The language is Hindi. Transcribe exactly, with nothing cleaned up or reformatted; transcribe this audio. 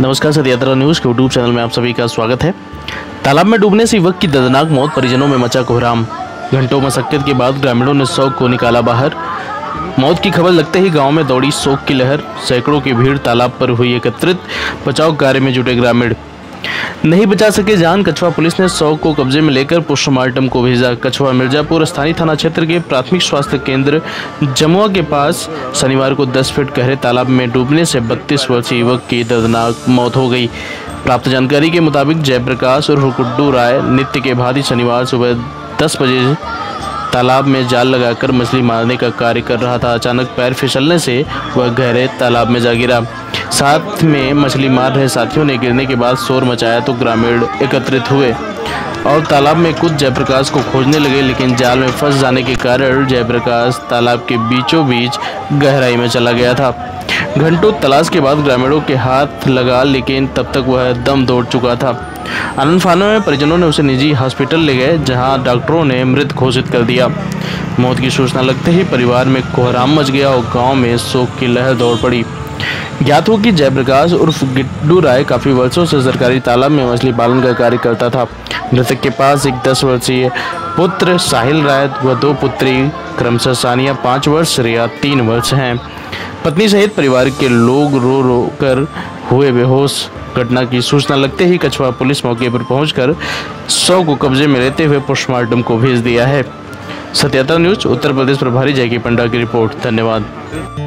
नमस्कार, सत्यायात्रा न्यूज़ के यूट्यूब चैनल में आप सभी का स्वागत है। तालाब में डूबने से युवक की दर्दनाक मौत, परिजनों में मचा कोहराम। घंटों मशक्कत के बाद ग्रामीणों ने शव को निकाला बाहर। मौत की खबर लगते ही गांव में दौड़ी शोक की लहर। सैकड़ों की भीड़ तालाब पर हुई एकत्रित। बचाव कार्य में जुटे ग्रामीण। नहीं बचा सके जान। कछवा पुलिस ने शव को कब्जे में लेकर पोस्टमार्टम को भेजा। कछवा मिर्जापुर स्थानीय थाना क्षेत्र के प्राथमिक स्वास्थ्य केंद्र जमुआ के पास शनिवार को दस फीट गहरे तालाब में डूबने से बत्तीस वर्षीय युवक की दर्दनाक मौत हो गई। प्राप्त जानकारी के मुताबिक जयप्रकाश और गुड्डू राय नित्य के भांति शनिवार सुबह दस बजे तालाब में जाल लगाकर मछली मारने का कार्य कर रहा था। अचानक पैर फिसलने से वह गहरे तालाब में जा गिरा। साथ में मछली मार रहे साथियों ने गिरने के बाद शोर मचाया तो ग्रामीण एकत्रित हुए और तालाब में कुछ जयप्रकाश को खोजने लगे, लेकिन जाल में फंस जाने के कारण जयप्रकाश तालाब के बीचों बीच गहराई में चला गया था। घंटों तलाश के बाद ग्रामीणों के हाथ लगा, लेकिन तब तक वह दम तोड़ चुका था। आनंद फानों में परिजनों ने उसे निजी हॉस्पिटल ले गए, जहां डॉक्टरों ने मृत घोषित कर दिया। मौत की सूचना लगते ही परिवार में कोहराम मच गया और गांव में शोक की लहर दौड़ पड़ी। ज्ञात हो कि जयप्रकाश उर्फ गुड्डू राय काफी वर्षों से सरकारी तालाब में मछली पालन का कार्य करता था। मृतक के पास एक दस वर्षीय पुत्र साहिल राय व दो पुत्री क्रमशः सानिया पाँच वर्ष, रिया तीन वर्ष हैं। पत्नी सहित परिवार के लोग रो रो कर हुए बेहोश। घटना की सूचना लगते ही कछवा पुलिस मौके पर पहुंचकर शव को कब्जे में लेते हुए पोस्टमार्टम को भेज दिया है। सत्यायात्रा न्यूज उत्तर प्रदेश प्रभारी जय की पंडा की रिपोर्ट। धन्यवाद।